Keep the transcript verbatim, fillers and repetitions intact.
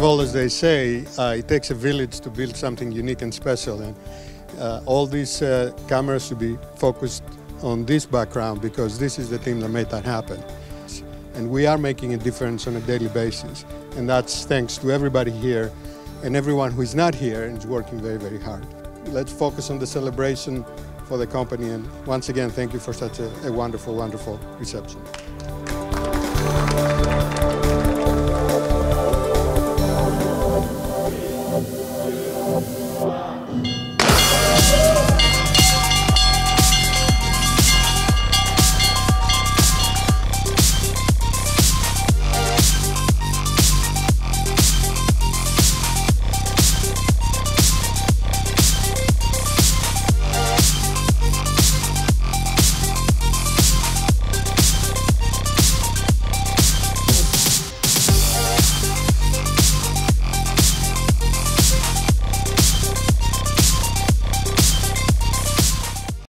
of all, as they say, uh, it takes a village to build something unique and special. And uh, all these uh, cameras should be focused on this background because this is the team that made that happen. And we are making a difference on a daily basis. And that's thanks to everybody here and everyone who is not here and is working very, very hard. Let's focus on the celebration for the company. And once again, thank you for such a, a wonderful, wonderful reception.